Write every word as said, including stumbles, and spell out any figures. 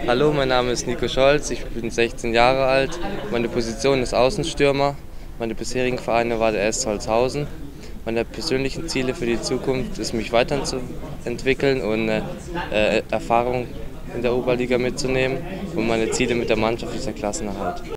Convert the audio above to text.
Hallo, mein Name ist Nico Scholz, ich bin sechzehn Jahre alt. Meine Position ist Außenstürmer. Meine bisherigen Vereine war der S C Holzhausen. Meine persönlichen Ziele für die Zukunft ist, mich weiterzuentwickeln und äh, äh, Erfahrung in der Oberliga mitzunehmen. Und meine Ziele mit der Mannschaft ist der Klassenerhalt.